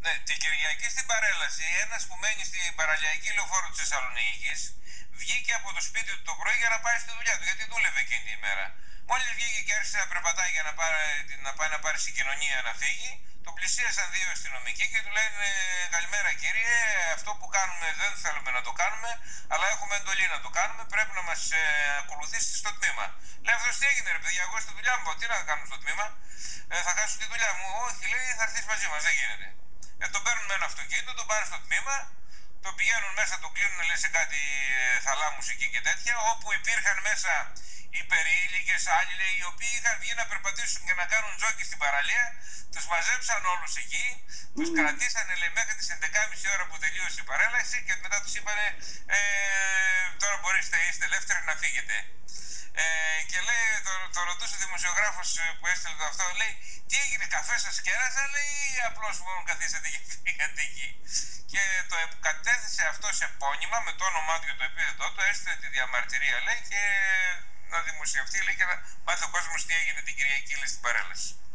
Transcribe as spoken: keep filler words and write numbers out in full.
Ναι, την Κυριακή στην παρέλαση, ένας που μένει στην παραλιακή λεωφόρο της Θεσσαλονίκης βγήκε από το σπίτι του το πρωί για να πάει στη δουλειά του, γιατί δούλευε εκείνη την ημέρα. Μόλις βγήκε και άρχισε να περπατάει για να, πάρει, να πάει να πάρει συγκοινωνία να φύγει, τον πλησίασαν δύο αστυνομικοί και του λένε «Καλημέρα κύριε, αυτό που κάνουμε δεν θέλουμε να το κάνουμε, αλλά έχουμε εντολή να το κάνουμε, πρέπει να μας ε, ακολουθήσετε στο τμήμα». Λέει αυτός «Τι έγινε ρε παιδιά, εγώ στη δουλειά μου, τι να κάνουμε στο τμήμα, ε, θα χάσω τη δουλειά μου». «Όχι», λέει, «θα έρθεις μαζί μας, δεν γίνεται». Ε, τον παίρνουν με ένα αυτοκίνητο, τον πάνε στο τμήμα, τον πηγαίνουν μέσα, τον κλείνουν λέει, σε κάτι ε, θαλάμους εκεί και τέτοια, όπου υπήρχαν μέσα υπερήλικες άλλοι λέει, οι οποίοι είχαν βγει να περπατήσουν και να κάνουν τζόκι στην παραλία, τους μαζέψαν όλους εκεί, τους κρατήσανε λέει, μέχρι τις έντεκα και μισή ώρα που τελείωσε η παρέλαση και μετά τους είπανε ε, τώρα μπορείτε, είστε ελεύθεροι να φύγετε. Ε, και λέει, το, το ρωτούσε ο δημοσιογράφος που έστειλε το αυτό, λέει, τι έγινε, καφέ σας κέρασαν, λέει, ή απλώς μόνο καθίσατε και φύγατε εκεί. Και το κατέθεσε αυτό σε επώνυμα με το όνομά του και το επίθετό του, έστειλε τη διαμαρτυρία, λέει, και να δημοσιευτεί, λέει, και να μάθει ο κόσμος τι έγινε την Κυριακή, λέει, στην παρέλαση.